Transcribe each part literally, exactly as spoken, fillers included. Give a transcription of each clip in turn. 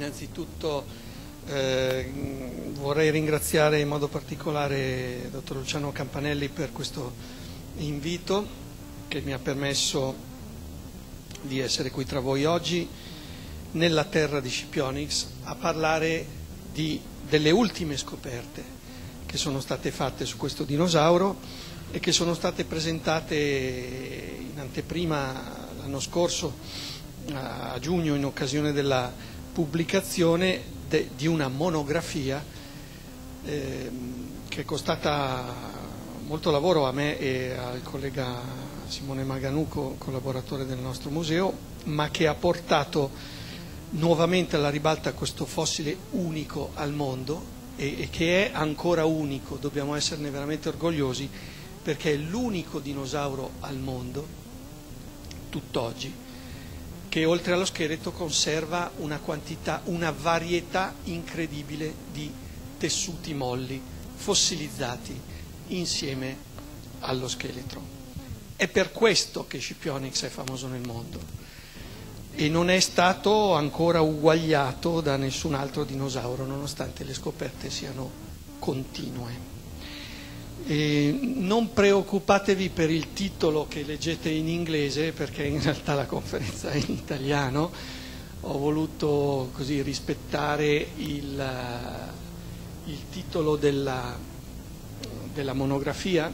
innanzitutto eh, vorrei ringraziare in modo particolare il dottor Luciano Campanelli per questo invito che mi ha permesso di essere qui tra voi oggi nella terra di Scipionyx a parlare di, delle ultime scoperte che sono state fatte su questo dinosauro e che sono state presentate in anteprima l'anno scorso a giugno in occasione della pubblicazione de, di una monografia eh, che è costata molto lavoro a me e al collega Simone Maganuco, collaboratore del nostro museo, ma che ha portato nuovamente alla ribalta questo fossile unico al mondo e, e che è ancora unico, dobbiamo esserne veramente orgogliosi perché è l'unico dinosauro al mondo tutt'oggi che oltre allo scheletro conserva una quantità, una varietà incredibile di tessuti molli fossilizzati insieme allo scheletro. È per questo che Scipionyx è famoso nel mondo e non è stato ancora uguagliato da nessun altro dinosauro, nonostante le scoperte siano continue. E non preoccupatevi per il titolo che leggete in inglese, perché in realtà la conferenza è in italiano. Ho voluto così rispettare il, il titolo della, della monografia.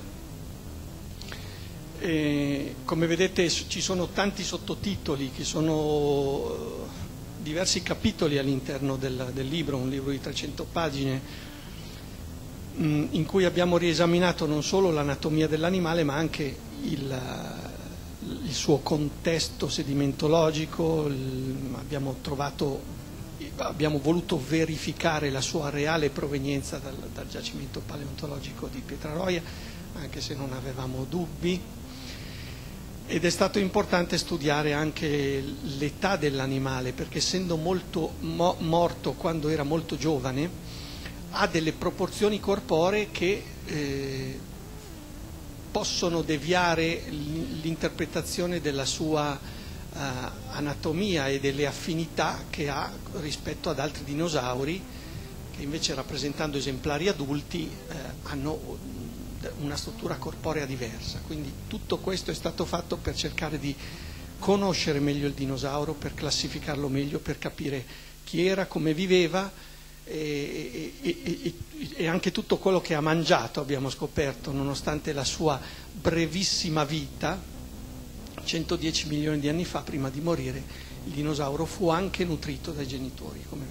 E come vedete ci sono tanti sottotitoli, che sono diversi capitoli all'interno del, del libro, un libro di trecento pagine, in cui abbiamo riesaminato non solo l'anatomia dell'animale ma anche il, il suo contesto sedimentologico, il, abbiamo trovato, abbiamo voluto verificare la sua reale provenienza dal, dal giacimento paleontologico di Pietraroia, anche se non avevamo dubbi, ed è stato importante studiare anche l'età dell'animale, perché essendo molto mo- morto quando era molto giovane, ha delle proporzioni corporee che eh, possono deviare l'interpretazione della sua uh, anatomia e delle affinità che ha rispetto ad altri dinosauri che invece, rappresentando esemplari adulti, eh, hanno una struttura corporea diversa. Quindi tutto questo è stato fatto per cercare di conoscere meglio il dinosauro, per classificarlo meglio, per capire chi era, come viveva, E, e, e, e anche tutto quello che ha mangiato. Abbiamo scoperto, nonostante la sua brevissima vita, centodieci milioni di anni fa, prima di morire, il dinosauro fu anche nutrito dai genitori, come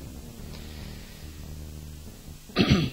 vedremo.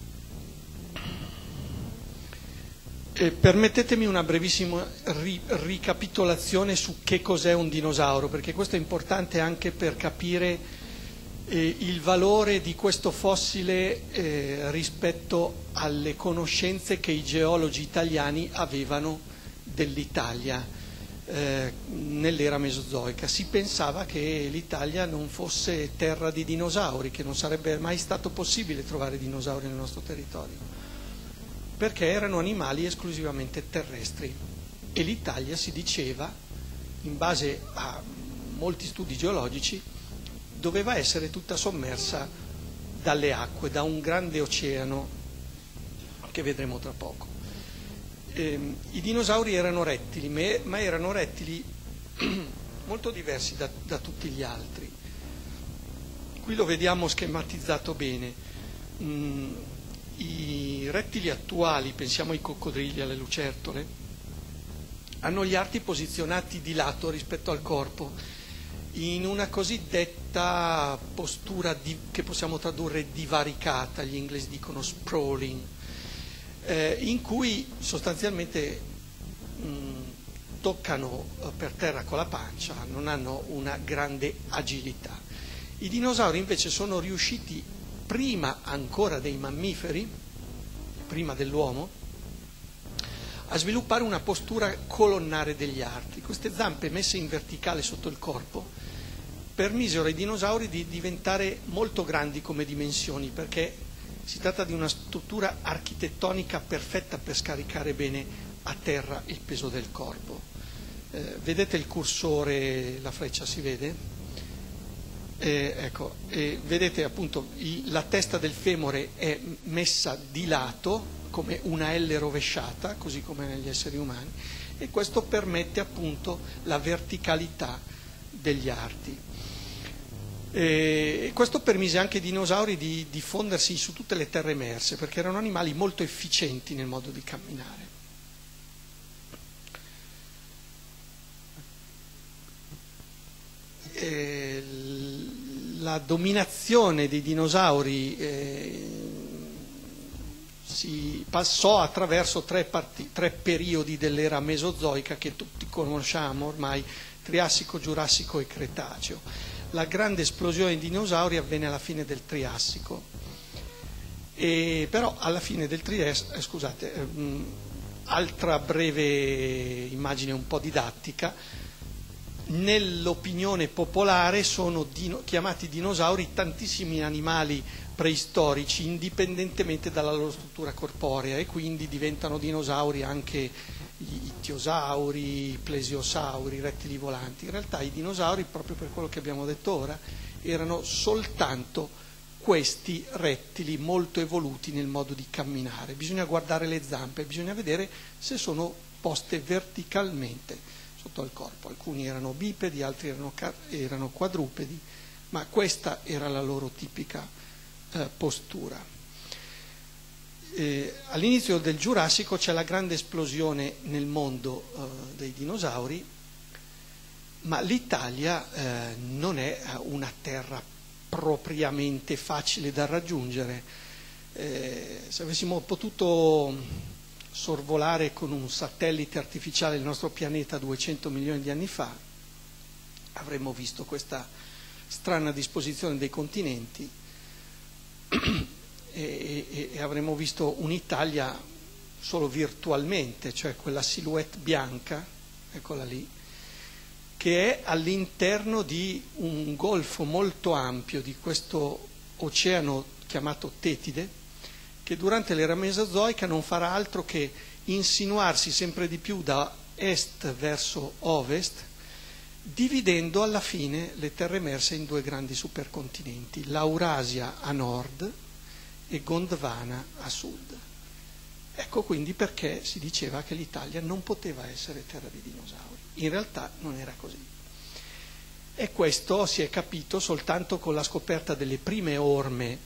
E permettetemi una brevissima ri- ricapitolazione su che cos'è un dinosauro, perché questo è importante anche per capire Eh, il valore di questo fossile eh, rispetto alle conoscenze che i geologi italiani avevano dell'Italia eh, nell'era mesozoica. Si pensava che l'Italia non fosse terra di dinosauri, che non sarebbe mai stato possibile trovare dinosauri nel nostro territorio, perché erano animali esclusivamente terrestri e l'Italia, si diceva, in base a molti studi geologici, doveva essere tutta sommersa dalle acque, da un grande oceano che vedremo tra poco. Eh, I dinosauri erano rettili, ma erano rettili molto diversi da, da tutti gli altri. Qui lo vediamo schematizzato bene. Mm, I rettili attuali, pensiamo ai coccodrilli, alle lucertole, hanno gli arti posizionati di lato rispetto al corpo, in una cosiddetta postura di, che possiamo tradurre divaricata, gli inglesi dicono sprawling, eh, in cui sostanzialmente mh, toccano per terra con la pancia, non hanno una grande agilità. I dinosauri invece sono riusciti, prima ancora dei mammiferi, prima dell'uomo, a sviluppare una postura colonnare degli arti. Queste zampe messe in verticale sotto il corpo permisero ai dinosauri di diventare molto grandi come dimensioni, perché si tratta di una struttura architettonica perfetta per scaricare bene a terra il peso del corpo. Eh, vedete il cursore, la freccia si vede? Eh, ecco, eh, vedete appunto il, la testa del femore è messa di lato come una L rovesciata, così come negli esseri umani, e questo permette appunto la verticalità degli arti. E questo permise anche ai dinosauri di diffondersi su tutte le terre emerse, perché erano animali molto efficienti nel modo di camminare. E la dominazione dei dinosauri eh, si passò attraverso tre, parti, tre periodi dell'era mesozoica che tutti conosciamo ormai, Triassico, Giurassico e Cretaceo. La grande esplosione dei dinosauri avvenne alla fine del Triassico, e però alla fine del Triassico, eh, scusate, ehm, altra breve immagine un po' didattica, nell'opinione popolare sono dino, chiamati dinosauri tantissimi animali preistorici indipendentemente dalla loro struttura corporea, e quindi diventano dinosauri anche gli ittiosauri, i plesiosauri, i rettili volanti. In realtà i dinosauri, proprio per quello che abbiamo detto ora, erano soltanto questi rettili molto evoluti nel modo di camminare. Bisogna guardare le zampe, bisogna vedere se sono poste verticalmente sotto al corpo. Alcuni erano bipedi, altri erano, erano quadrupedi, ma questa era la loro tipica eh, postura. Eh, all'inizio del Giurassico c'è la grande esplosione nel mondo eh, dei dinosauri, ma l'Italia eh, non è una terra propriamente facile da raggiungere. Eh, se avessimo potuto sorvolare con un satellite artificiale il nostro pianeta duecento milioni di anni fa, avremmo visto questa strana disposizione dei continenti e, e, e avremmo visto un'Italia solo virtualmente, cioè quella silhouette bianca, eccola lì, che è all'interno di un golfo molto ampio di questo oceano chiamato Tetide, che durante l'era mesozoica non farà altro che insinuarsi sempre di più da est verso ovest, dividendo alla fine le terre emerse in due grandi supercontinenti, l'Aurasia a nord e Gondwana a sud. Ecco quindi perché si diceva che l'Italia non poteva essere terra di dinosauri. In realtà non era così. E questo si è capito soltanto con la scoperta delle prime orme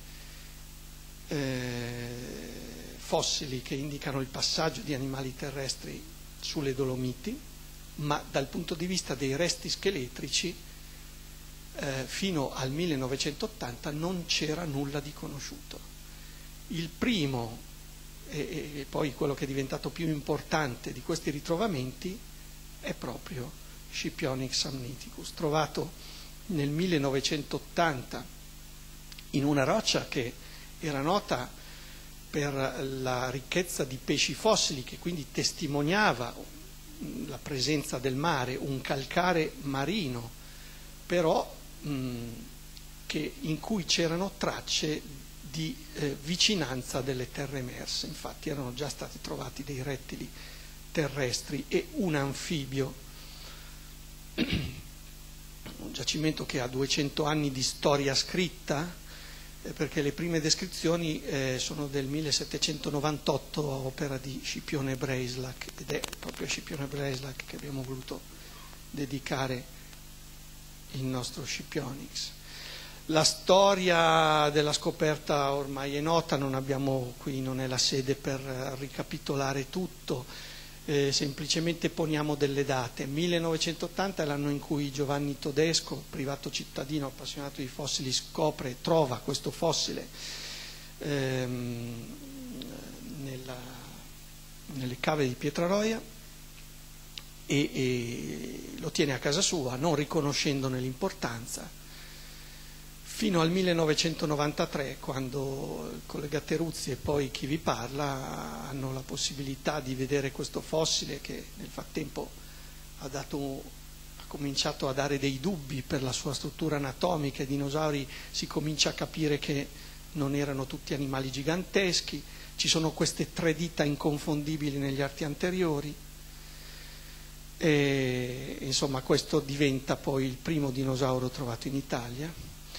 eh, fossili che indicano il passaggio di animali terrestri sulle Dolomiti, ma dal punto di vista dei resti scheletrici eh, fino al millenovecentottanta non c'era nulla di conosciuto. Il primo e, e poi quello che è diventato più importante di questi ritrovamenti è proprio Scipionyx samniticus, trovato nel millenovecentottanta in una roccia che era nota per la ricchezza di pesci fossili, che quindi testimoniava la presenza del mare, un calcare marino, però mh, che, in cui c'erano tracce di eh, vicinanza delle terre emerse. Infatti erano già stati trovati dei rettili terrestri e un anfibio, un giacimento che ha duecento anni di storia scritta, eh, perché le prime descrizioni eh, sono del millesettecentonovantotto a opera di Scipione Brejslak, ed è proprio a Scipione Brejslak che abbiamo voluto dedicare il nostro Scipionyx. La storia della scoperta ormai è nota, non abbiamo qui, non è la sede per ricapitolare tutto, eh, semplicemente poniamo delle date. millenovecentottanta è l'anno in cui Giovanni Todesco, privato cittadino appassionato di fossili, scopre e trova questo fossile ehm, nella, nelle cave di Pietraroia e, e lo tiene a casa sua, non riconoscendone l'importanza, fino al millenovecentonovantatré, quando il collega Teruzzi e poi chi vi parla hanno la possibilità di vedere questo fossile che nel frattempo ha, dato, ha cominciato a dare dei dubbi per la sua struttura anatomica. I dinosauri si comincia a capire che non erano tutti animali giganteschi, ci sono queste tre dita inconfondibili negli arti anteriori. E, insomma, questo diventa poi il primo dinosauro trovato in Italia.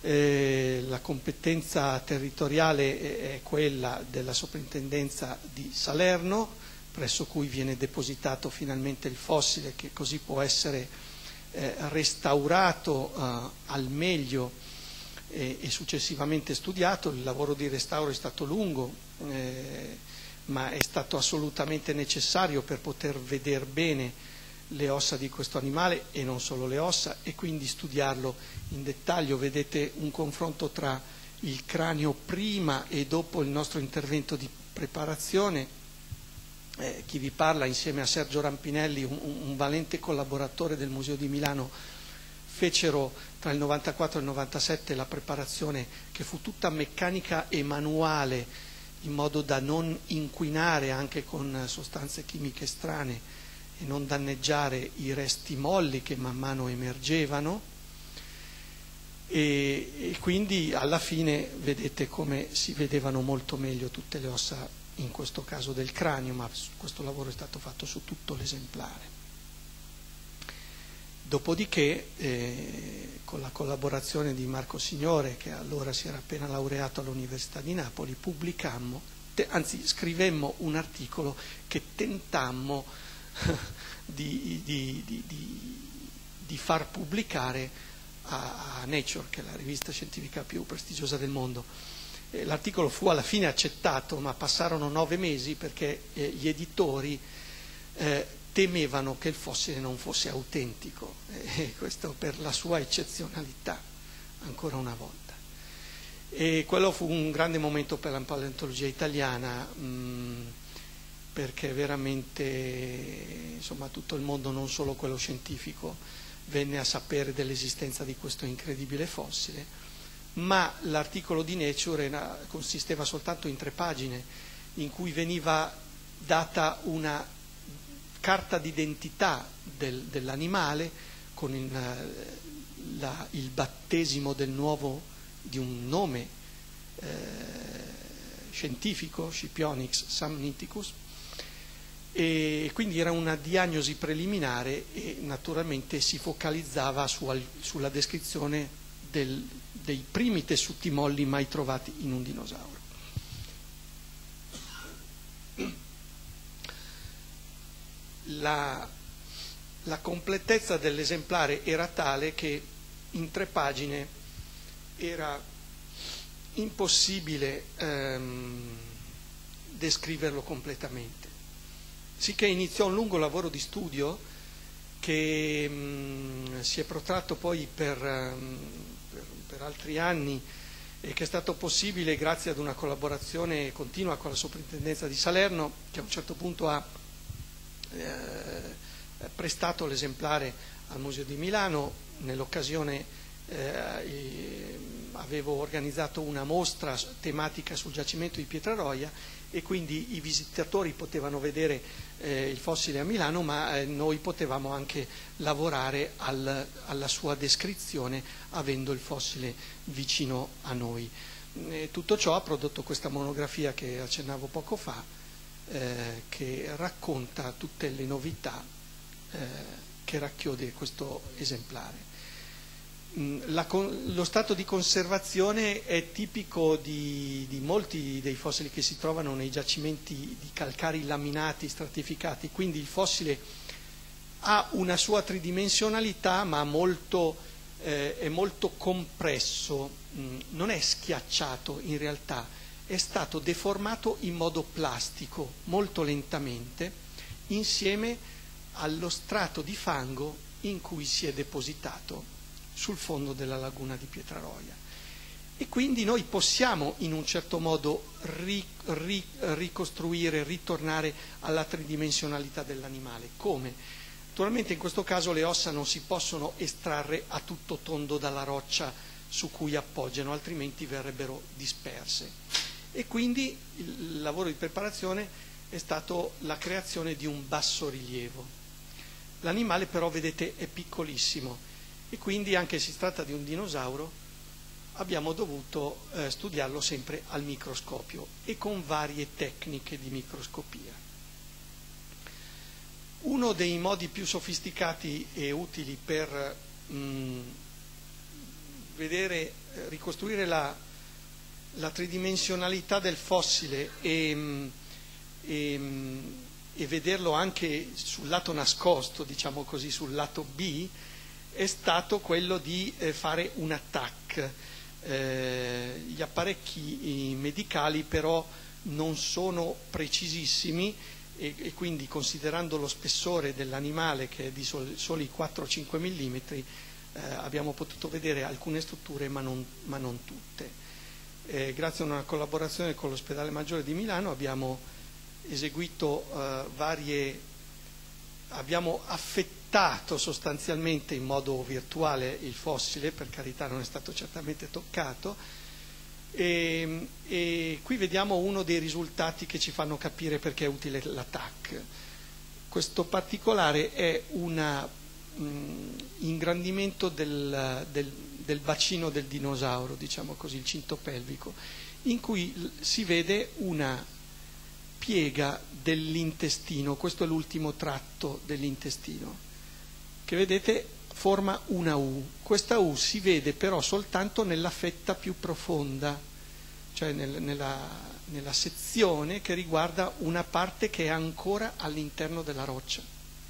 Eh, la competenza territoriale è, è quella della Soprintendenza di Salerno, presso cui viene depositato finalmente il fossile, che così può essere eh, restaurato eh, al meglio e, e successivamente studiato. Il lavoro di restauro è stato lungo, eh, ma è stato assolutamente necessario per poter vedere bene le ossa di questo animale e non solo le ossa, e quindi studiarlo in dettaglio. Vedete un confronto tra il cranio prima e dopo il nostro intervento di preparazione. Eh, chi vi parla, insieme a Sergio Rampinelli, un, un valente collaboratore del Museo di Milano, fecero tra il novantaquattro e il novantasette la preparazione, che fu tutta meccanica e manuale, in modo da non inquinare anche con sostanze chimiche strane e non danneggiare i resti molli che man mano emergevano, e, e quindi alla fine vedete come si vedevano molto meglio tutte le ossa, in questo caso del cranio, ma questo lavoro è stato fatto su tutto l'esemplare. Dopodiché, eh, con la collaborazione di Marco Signore, che allora si era appena laureato all'Università di Napoli, pubblicammo, te, anzi scrivemmo un articolo che tentammo Di, di, di, di, di far pubblicare a, a Nature, che è la rivista scientifica più prestigiosa del mondo. Eh, l'articolo fu alla fine accettato, ma passarono nove mesi perché eh, gli editori eh, temevano che il fossile non fosse autentico, e questo per la sua eccezionalità, ancora una volta. E quello fu un grande momento per la paleontologia italiana, mh, perché veramente, insomma, tutto il mondo, non solo quello scientifico, venne a sapere dell'esistenza di questo incredibile fossile. Ma l'articolo di Nature era, consisteva soltanto in tre pagine, in cui veniva data una carta d'identità del, dell'animale, con il, la, il battesimo del nuovo, di un nome eh, scientifico, Scipionyx samniticus, e quindi era una diagnosi preliminare, e naturalmente si focalizzava su, sulla descrizione del, dei primi tessuti molli mai trovati in un dinosauro. La, la completezza dell'esemplare era tale che in tre pagine era impossibile ehm, descriverlo completamente. Sicché iniziò un lungo lavoro di studio che mh, si è protratto poi per, mh, per, per altri anni, e che è stato possibile grazie ad una collaborazione continua con la Soprintendenza di Salerno, che a un certo punto ha eh, prestato l'esemplare al Museo di Milano. Nell'occasione eh, avevo organizzato una mostra tematica sul giacimento di Pietraroia, e quindi i visitatori potevano vedere eh, il fossile a Milano, ma eh, noi potevamo anche lavorare al, alla sua descrizione, avendo il fossile vicino a noi. E tutto ciò ha prodotto questa monografia che accennavo poco fa, eh, che racconta tutte le novità eh, che racchiude questo esemplare. La, lo stato di conservazione è tipico di, di molti dei fossili che si trovano nei giacimenti di calcari laminati stratificati, quindi il fossile ha una sua tridimensionalità, ma molto, eh, è molto compresso, mh, non è schiacciato in realtà, è stato deformato in modo plastico, molto lentamente, insieme allo strato di fango in cui si è depositato sul fondo della laguna di Pietraroia. E quindi noi possiamo in un certo modo ri, ri, ricostruire, ritornare alla tridimensionalità dell'animale. Come? Naturalmente in questo caso le ossa non si possono estrarre a tutto tondo dalla roccia su cui appoggiano, altrimenti verrebbero disperse. E quindi il lavoro di preparazione è stato la creazione di un bassorilievo. L'animale però, vedete, è piccolissimo, e quindi, anche se si tratta di un dinosauro, abbiamo dovuto eh, studiarlo sempre al microscopio e con varie tecniche di microscopia. Uno dei modi più sofisticati e utili per mh, vedere ricostruire la, la tridimensionalità del fossile e, e, e vederlo anche sul lato nascosto, diciamo così, sul lato B, è stato quello di eh, fare un attack. Eh, gli apparecchi medicali però non sono precisissimi e, e quindi, considerando lo spessore dell'animale, che è di sol, soli quattro cinque millimetri, eh, abbiamo potuto vedere alcune strutture ma non, ma non tutte. Eh, grazie a una collaborazione con l'Ospedale Maggiore di Milano abbiamo eseguito eh, varie, abbiamo affettato sostanzialmente in modo virtuale il fossile, per carità non è stato certamente toccato, e, e qui vediamo uno dei risultati che ci fanno capire perché è utile l'A T A C. Questo particolare è un ingrandimento del, del, del bacino del dinosauro, diciamo così, il cinto pelvico, in cui si vede una piega dell'intestino. Questo è l'ultimo tratto dell'intestino, che vedete forma una U. Questa U si vede però soltanto nella fetta più profonda, cioè nel, nella, nella sezione che riguarda una parte che è ancora all'interno della roccia,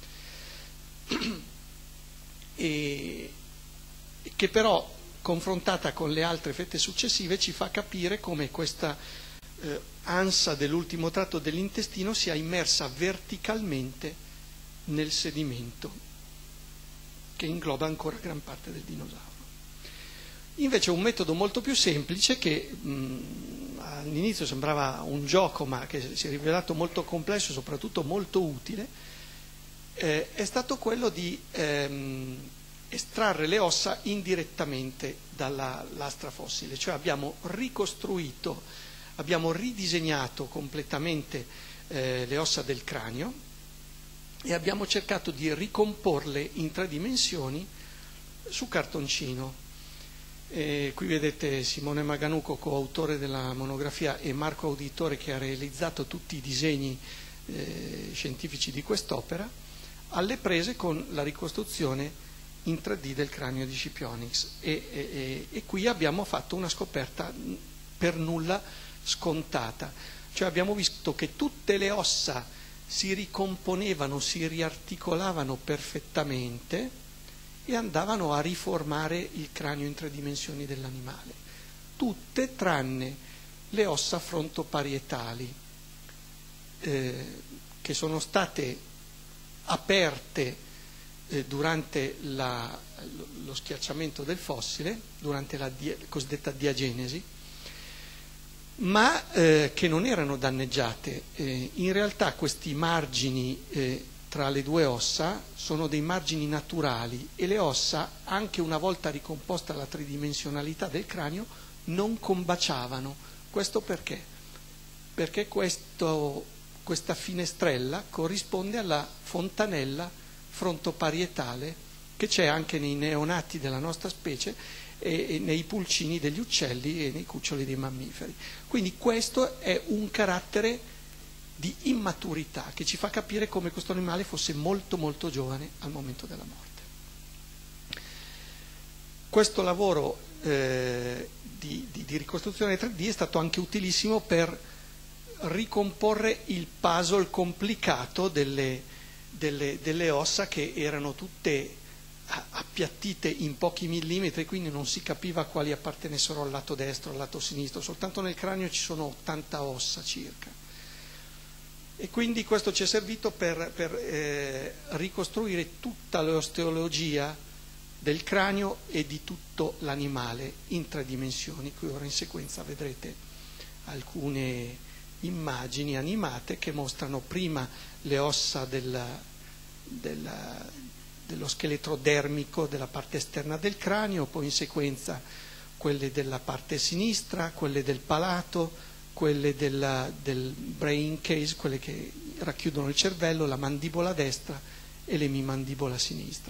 e che però, confrontata con le altre fette successive, ci fa capire come questa eh, ansa dell'ultimo tratto dell'intestino sia immersa verticalmente nel sedimento che ingloba ancora gran parte del dinosauro. Invece un metodo molto più semplice, che mh, all'inizio sembrava un gioco ma che si è rivelato molto complesso e soprattutto molto utile, eh, è stato quello di ehm, estrarre le ossa indirettamente dalla lastra fossile, cioè abbiamo ricostruito, abbiamo ridisegnato completamente eh, le ossa del cranio e abbiamo cercato di ricomporle in tre dimensioni su cartoncino. E qui vedete Simone Maganuco, coautore della monografia, e Marco Auditore, che ha realizzato tutti i disegni eh, scientifici di quest'opera, alle prese con la ricostruzione in tre D del cranio di Scipionyx. E, e, e qui abbiamo fatto una scoperta per nulla scontata, cioè abbiamo visto che tutte le ossa si ricomponevano, si riarticolavano perfettamente e andavano a riformare il cranio in tre dimensioni dell'animale, tutte tranne le ossa frontoparietali, eh, che sono state aperte eh, durante la, lo schiacciamento del fossile, durante la dia, cosiddetta diagenesi, ma eh, che non erano danneggiate. Eh, in realtà questi margini eh, tra le due ossa sono dei margini naturali e le ossa, anche una volta ricomposta la tridimensionalità del cranio, non combaciavano. Questo perché? Perché questo, questa finestrella corrisponde alla fontanella frontoparietale che c'è anche nei neonati della nostra specie e, e nei pulcini degli uccelli e nei cuccioli dei mammiferi. Quindi questo è un carattere di immaturità che ci fa capire come questo animale fosse molto molto giovane al momento della morte. Questo lavoro eh, di, di, di ricostruzione tre D è stato anche utilissimo per ricomporre il puzzle complicato delle, delle, delle ossa, che erano tutte appiattite in pochi millimetri, quindi non si capiva quali appartenessero al lato destro o al lato sinistro. Soltanto nel cranio ci sono ottanta ossa circa. E quindi questo ci è servito per, per eh, ricostruire tutta l'osteologia del cranio e di tutto l'animale in tre dimensioni. Qui ora in sequenza vedrete alcune immagini animate che mostrano prima le ossa del, del, dello scheletro dermico della parte esterna del cranio, poi in sequenza quelle della parte sinistra, quelle del palato, quelle della, del brain case, quelle che racchiudono il cervello, la mandibola destra e l'emimandibola sinistra.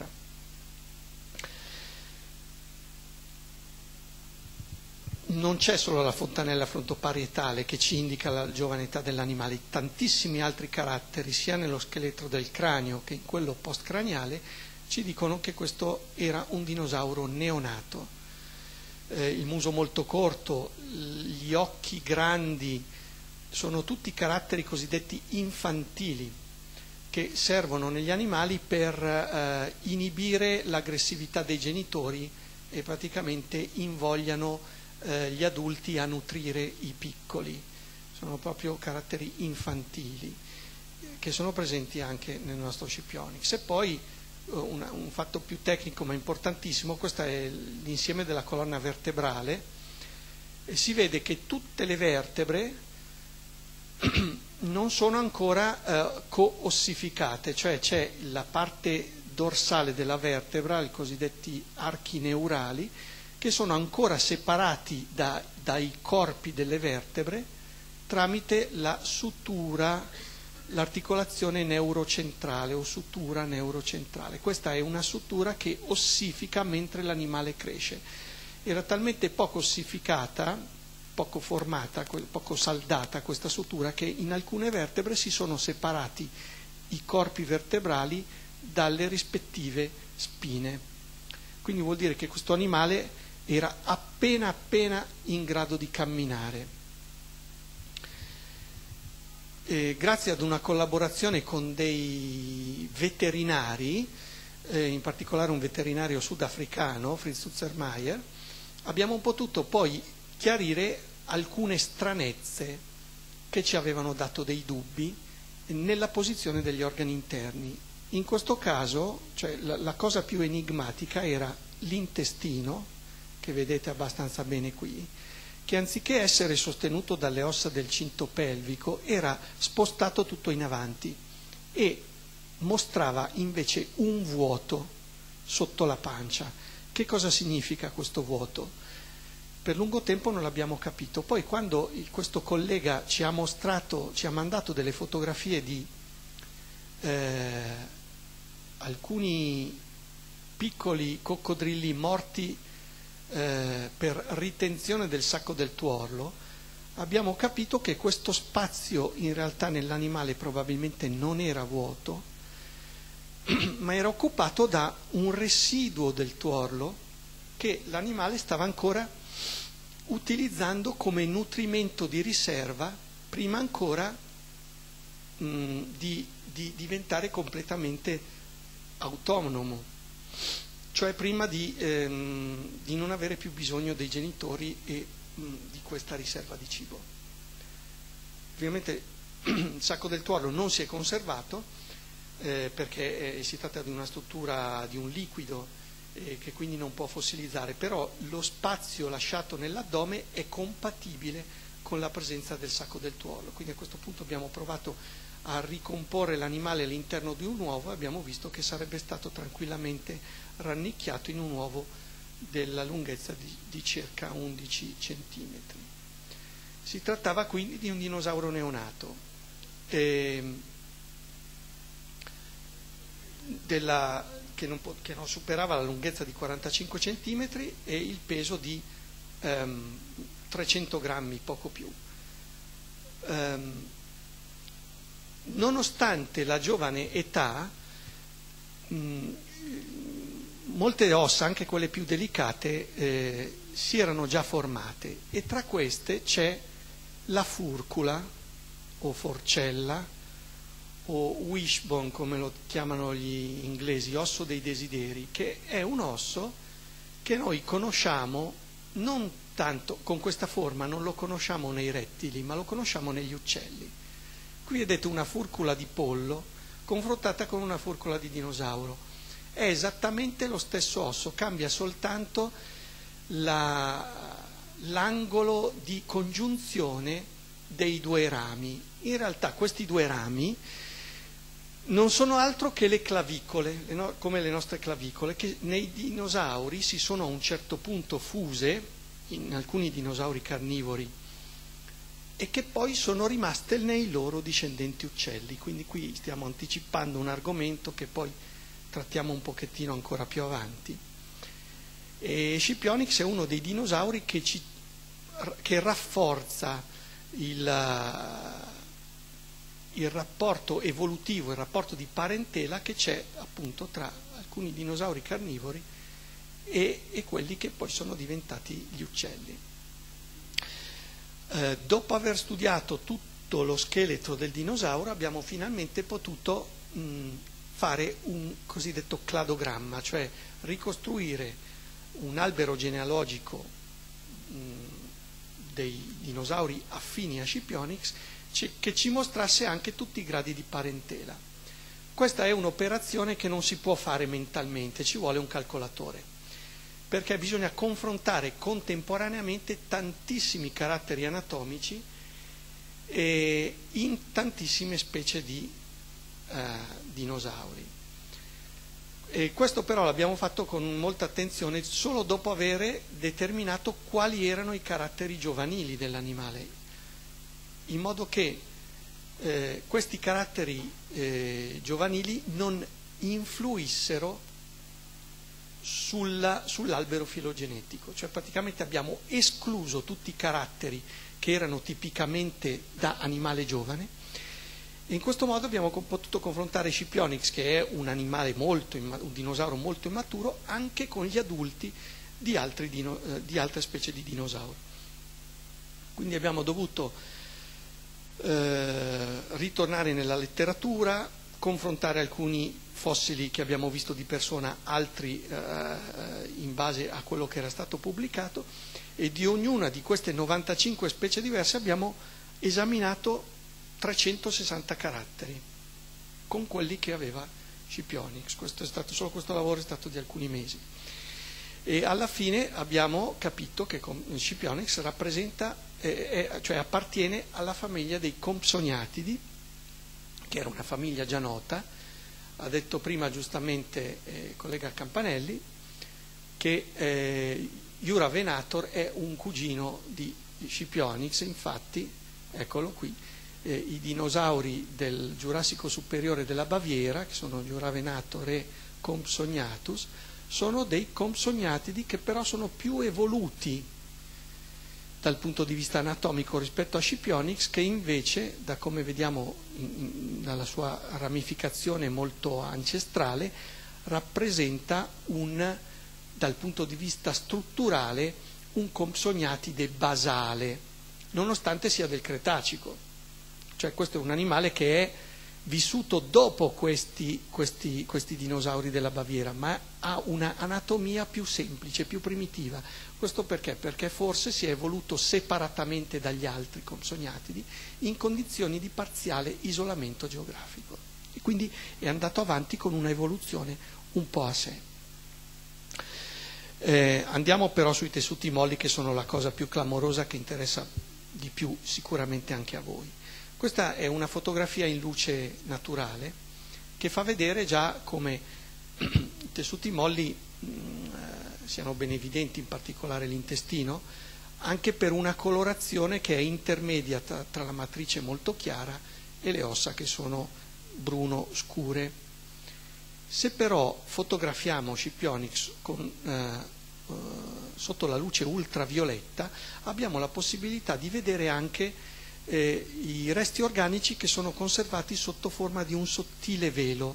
Non c'è solo la fontanella frontoparietale che ci indica la giovane età dell'animale, tantissimi altri caratteri, sia nello scheletro del cranio che in quello postcraniale, ci dicono che questo era un dinosauro neonato. eh, il muso molto corto, gli occhi grandi, sono tutti caratteri cosiddetti infantili che servono negli animali per eh, inibire l'aggressività dei genitori e praticamente invogliano eh, gli adulti a nutrire i piccoli. Sono proprio caratteri infantili che sono presenti anche nel nostro Scipionyx. E poi una, un fatto più tecnico ma importantissimo, questo è l'insieme della colonna vertebrale, e si vede che tutte le vertebre non sono ancora eh, co-ossificate, cioè c'è la parte dorsale della vertebra, i cosiddetti archi neurali, che sono ancora separati da, dai corpi delle vertebre tramite la sutura, l'articolazione neurocentrale o sutura neurocentrale. Questa è una sutura che ossifica mentre l'animale cresce. Era talmente poco ossificata, poco formata, poco saldata questa sutura, che in alcune vertebre si sono separati i corpi vertebrali dalle rispettive spine. Quindi vuol dire che questo animale era appena appena in grado di camminare. E grazie ad una collaborazione con dei veterinari, eh, in particolare un veterinario sudafricano, Fritz Utzelmeier, abbiamo potuto poi chiarire alcune stranezze che ci avevano dato dei dubbi nella posizione degli organi interni. In questo caso, cioè, la, la cosa più enigmatica era l'intestino, che vedete abbastanza bene qui, che anziché essere sostenuto dalle ossa del cinto pelvico era spostato tutto in avanti e mostrava invece un vuoto sotto la pancia. Che cosa significa questo vuoto? Per lungo tempo non l'abbiamo capito. Poi quando questo collega ci ha mostrato, ci ha mandato delle fotografie di eh, alcuni piccoli coccodrilli morti eh, per ritenzione del sacco del tuorlo, abbiamo capito che questo spazio in realtà nell'animale probabilmente non era vuoto, ma era occupato da un residuo del tuorlo che l'animale stava ancora utilizzando come nutrimento di riserva prima ancora mh, di, di diventare completamente autonomo, cioè prima di, ehm, di non avere più bisogno dei genitori e mh, di questa riserva di cibo. Ovviamente il sacco del tuorlo non si è conservato eh, perché eh, si tratta di una struttura, di un liquido che quindi non può fossilizzare, però lo spazio lasciato nell'addome è compatibile con la presenza del sacco del tuorlo. Quindi a questo punto abbiamo provato a ricomporre l'animale all'interno di un uovo e abbiamo visto che sarebbe stato tranquillamente rannicchiato in un uovo della lunghezza di, di circa undici centimetri. Si trattava quindi di un dinosauro neonato. E della Che non, che non superava la lunghezza di quarantacinque centimetri e il peso di ehm, trecento grammi, poco più. Ehm, nonostante la giovane età, mh, molte ossa, anche quelle più delicate, eh, si erano già formate e tra queste c'è la furcula o forcella o wishbone, come lo chiamano gli inglesi, osso dei desideri, che è un osso che noi conosciamo non tanto, con questa forma non lo conosciamo nei rettili, ma lo conosciamo negli uccelli. Qui vedete una furcula di pollo confrontata con una furcula di dinosauro. È esattamente lo stesso osso, cambia soltanto la, l'angolo di congiunzione dei due rami. In realtà questi due rami non sono altro che le clavicole, le no, come le nostre clavicole, che nei dinosauri si sono a un certo punto fuse, in alcuni dinosauri carnivori, e che poi sono rimaste nei loro discendenti uccelli. Quindi qui stiamo anticipando un argomento che poi trattiamo un pochettino ancora più avanti. E Scipionyx è uno dei dinosauri che, ci, che rafforza il... il rapporto evolutivo, il rapporto di parentela che c'è appunto tra alcuni dinosauri carnivori e, e quelli che poi sono diventati gli uccelli. Eh, dopo aver studiato tutto lo scheletro del dinosauro abbiamo finalmente potuto mh, fare un cosiddetto cladogramma, cioè ricostruire un albero genealogico mh, dei dinosauri affini a Scipionyx che ci mostrasse anche tutti i gradi di parentela. Questa è un'operazione che non si può fare mentalmente, ci vuole un calcolatore, perché bisogna confrontare contemporaneamente tantissimi caratteri anatomici e in tantissime specie di eh, dinosauri. E questo però l'abbiamo fatto con molta attenzione solo dopo aver determinato quali erano i caratteri giovanili dell'animale, in modo che eh, questi caratteri eh, giovanili non influissero Sulla, sull'albero filogenetico, cioè praticamente abbiamo escluso tutti i caratteri che erano tipicamente da animale giovane e in questo modo abbiamo potuto confrontare Scipionyx, che è un animale molto, un dinosauro molto immaturo, anche con gli adulti di, altri dino, eh, di altre specie di dinosauri. Quindi abbiamo dovuto eh, ritornare nella letteratura, confrontare alcuni fossili che abbiamo visto di persona, altri eh, in base a quello che era stato pubblicato, e di ognuna di queste novantacinque specie diverse abbiamo esaminato trecentosessanta caratteri con quelli che aveva Scipionyx. Questo è stato, solo questo lavoro è stato di alcuni mesi e alla fine abbiamo capito che Scipionyx rappresenta, eh, eh, cioè appartiene alla famiglia dei Compsognathidi, che era una famiglia già nota. Ha detto prima giustamente il eh, collega Campanelli che eh, Juravenator è un cugino di, di Scipionyx, infatti, eccolo qui, eh, i dinosauri del Giurassico superiore della Baviera, che sono Juravenator e Compsognathus, sono dei Compsognatidi che però sono più evoluti dal punto di vista anatomico rispetto a Scipionyx, che invece, da come vediamo in, dalla sua ramificazione molto ancestrale, rappresenta un, dal punto di vista strutturale, un Compsognatide basale, nonostante sia del Cretacico. Cioè questo è un animale che è vissuto dopo questi, questi, questi dinosauri della Baviera, ma ha una anatomia più semplice, più primitiva. Questo perché? Perché forse si è evoluto separatamente dagli altri Compsognatidi in condizioni di parziale isolamento geografico e quindi è andato avanti con una evoluzione un po' a sé. Eh, andiamo però sui tessuti molli, che sono la cosa più clamorosa, che interessa di più sicuramente anche a voi. Questa è una fotografia in luce naturale che fa vedere già come i tessuti molli mh, siano ben evidenti, in particolare l'intestino, anche per una colorazione che è intermedia tra, tra la matrice molto chiara e le ossa che sono bruno scure. Se però fotografiamo Scipionyx con, eh, eh, sotto la luce ultravioletta, abbiamo la possibilità di vedere anche Eh, i resti organici che sono conservati sotto forma di un sottile velo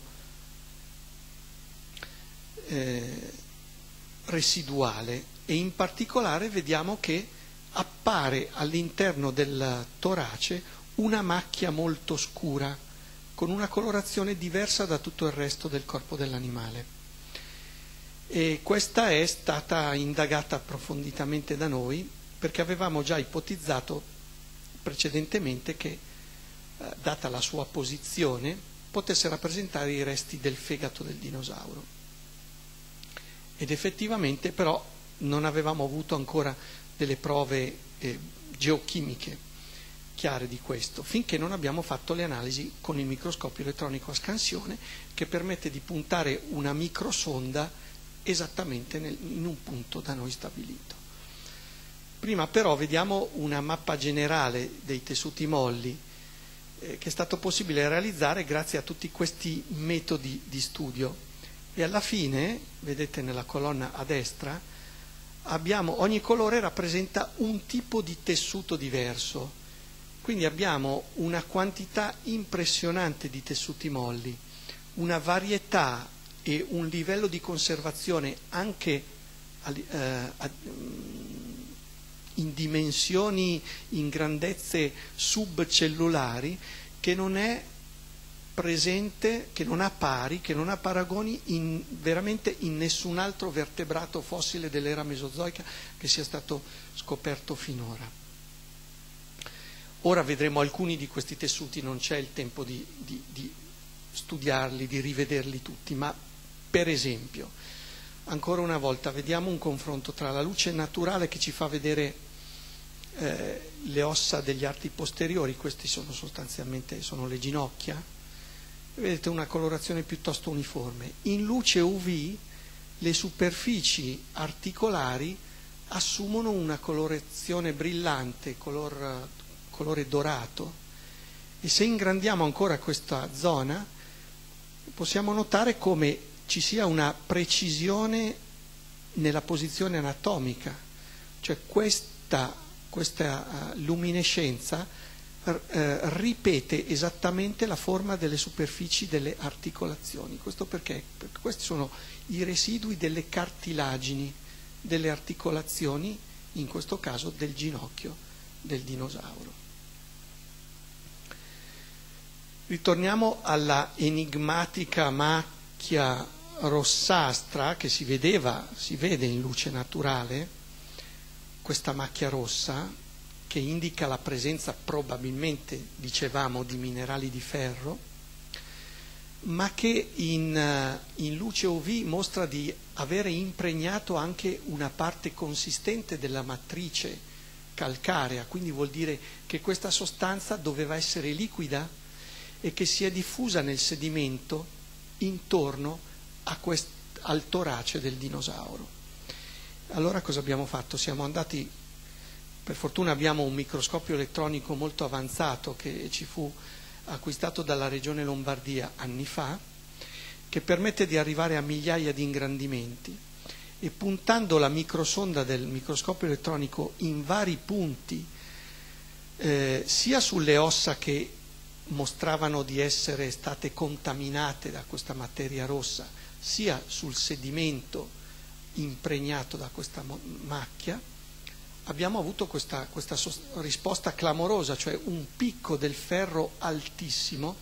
eh, residuale, e in particolare vediamo che appare all'interno del torace una macchia molto scura con una colorazione diversa da tutto il resto del corpo dell'animale, e questa è stata indagata approfonditamente da noi perché avevamo già ipotizzato precedentemente che, eh, data la sua posizione, potesse rappresentare i resti del fegato del dinosauro. Ed effettivamente però non avevamo avuto ancora delle prove eh, geochimiche chiare di questo, finché non abbiamo fatto le analisi con il microscopio elettronico a scansione, che permette di puntare una microsonda esattamente nel, in un punto da noi stabilito. Prima però vediamo una mappa generale dei tessuti molli eh, che è stato possibile realizzare grazie a tutti questi metodi di studio, e alla fine, vedete nella colonna a destra, abbiamo, ogni colore rappresenta un tipo di tessuto diverso, quindi abbiamo una quantità impressionante di tessuti molli, una varietà e un livello di conservazione anche in dimensioni, in grandezze subcellulari, che non è presente, che non ha pari, che non ha paragoni in, veramente in nessun altro vertebrato fossile dell'era mesozoica che sia stato scoperto finora. Ora vedremo alcuni di questi tessuti, non c'è il tempo di, di, di studiarli, di rivederli tutti, ma per esempio, ancora una volta, vediamo un confronto tra la luce naturale che ci fa vedere eh, le ossa degli arti posteriori, questi sono sostanzialmente sono le ginocchia, vedete una colorazione piuttosto uniforme. In luce U V le superfici articolari assumono una colorazione brillante, color, colore dorato, e se ingrandiamo ancora questa zona possiamo notare come ci sia una precisione nella posizione anatomica, cioè questa, questa luminescenza eh, ripete esattamente la forma delle superfici delle articolazioni. Questo perché? Perché questi sono i residui delle cartilagini delle articolazioni, in questo caso del ginocchio del dinosauro. Ritorniamo alla enigmatica macchia rossastra che si vedeva, si vede in luce naturale, questa macchia rossa che indica la presenza probabilmente, dicevamo, di minerali di ferro, ma che in, in luce U V mostra di avere impregnato anche una parte consistente della matrice calcarea, quindi vuol dire che questa sostanza doveva essere liquida e che si è diffusa nel sedimento intorno a quest, al torace del dinosauro. Allora cosa abbiamo fatto? Siamo andati, per fortuna abbiamo un microscopio elettronico molto avanzato che ci fu acquistato dalla regione Lombardia anni fa, che permette di arrivare a migliaia di ingrandimenti, e puntando la microsonda del microscopio elettronico in vari punti, eh, sia sulle ossa che mostravano di essere state contaminate da questa materia rossa, sia sul sedimento impregnato da questa macchia, abbiamo avuto questa, questa risposta clamorosa, cioè un picco del ferro altissimo,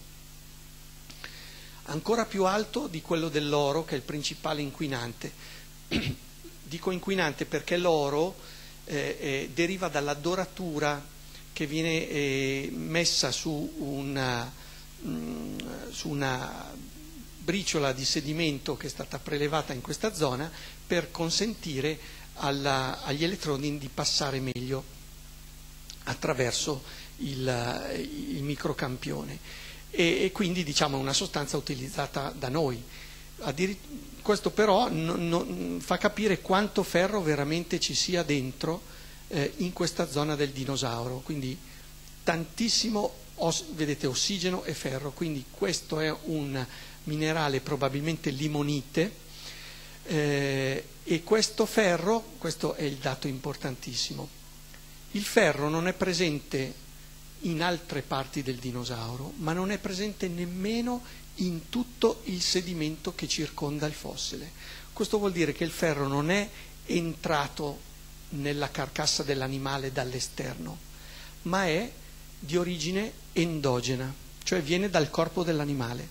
ancora più alto di quello dell'oro, che è il principale inquinante. Dico inquinante perché l'oro eh, eh, deriva dalla doratura che viene eh, messa su una, mh, su una briciola di sedimento che è stata prelevata in questa zona per consentire alla, agli elettroni di passare meglio attraverso il, il microcampione, e, e quindi diciamo una sostanza utilizzata da noi. Questo però non, non, fa capire quanto ferro veramente ci sia dentro eh, in questa zona del dinosauro, quindi tantissimo, os, vedete, ossigeno e ferro, quindi questo è un minerale probabilmente limonite, eh, e questo ferro, questo è il dato importantissimo, il ferro non è presente in altre parti del dinosauro, ma non è presente nemmeno in tutto il sedimento che circonda il fossile. Questo vuol dire che il ferro non è entrato nella carcassa dell'animale dall'esterno, ma è di origine endogena, cioè viene dal corpo dell'animale.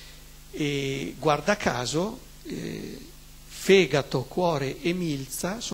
E guarda caso, eh, fegato, cuore e milza